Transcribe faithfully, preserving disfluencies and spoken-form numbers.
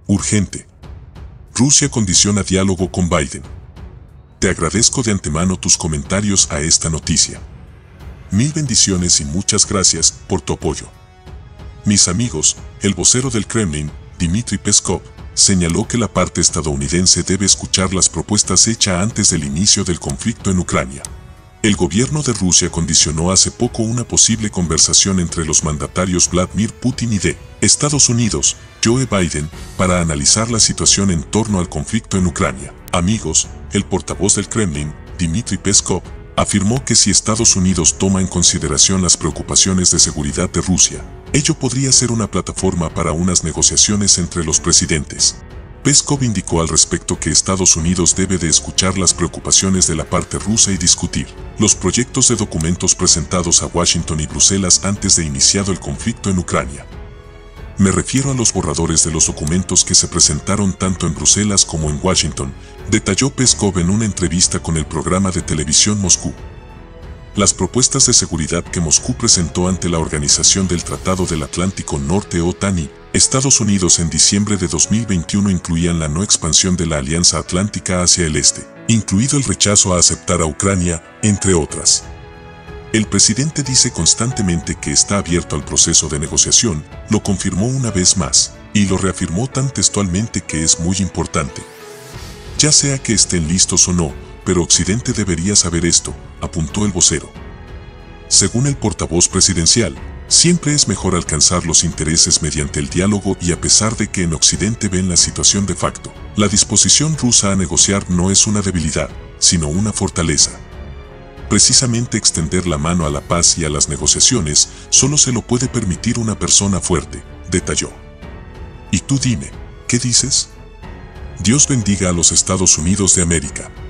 Urgente. Rusia condiciona diálogo con Biden. Te agradezco de antemano tus comentarios a esta noticia. Mil bendiciones y muchas gracias por tu apoyo. Mis amigos, el vocero del Kremlin, Dmitry Peskov, señaló que la parte estadounidense debe escuchar las propuestas hechas antes del inicio del conflicto en Ucrania. El gobierno de Rusia condicionó hace poco una posible conversación entre los mandatarios Vladimir Putin y de Estados Unidos, Joe Biden, para analizar la situación en torno al conflicto en Ucrania. Amigos, el portavoz del Kremlin, Dmitry Peskov, afirmó que si Estados Unidos toma en consideración las preocupaciones de seguridad de Rusia, ello podría ser una plataforma para unas negociaciones entre los presidentes. Peskov indicó al respecto que Estados Unidos debe de escuchar las preocupaciones de la parte rusa y discutir los proyectos de documentos presentados a Washington y Bruselas antes de iniciado el conflicto en Ucrania. Me refiero a los borradores de los documentos que se presentaron tanto en Bruselas como en Washington, detalló Peskov en una entrevista con el programa de televisión Moscú. Las propuestas de seguridad que Moscú presentó ante la Organización del Tratado del Atlántico Norte OTAN y Estados Unidos en diciembre de dos mil veintiuno incluían la no expansión de la Alianza Atlántica hacia el este, incluido el rechazo a aceptar a Ucrania, entre otras. El presidente dice constantemente que está abierto al proceso de negociación, lo confirmó una vez más, y lo reafirmó tan textualmente que es muy importante. Ya sea que estén listos o no, pero Occidente debería saber esto, apuntó el vocero. Según el portavoz presidencial, siempre es mejor alcanzar los intereses mediante el diálogo y a pesar de que en Occidente ven la situación de facto, la disposición rusa a negociar no es una debilidad, sino una fortaleza. Precisamente extender la mano a la paz y a las negociaciones solo se lo puede permitir una persona fuerte, detalló. Y tú dime, ¿qué dices? Dios bendiga a los Estados Unidos de América.